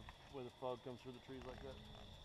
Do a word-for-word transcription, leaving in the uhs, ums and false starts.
where the fog comes through the trees like that.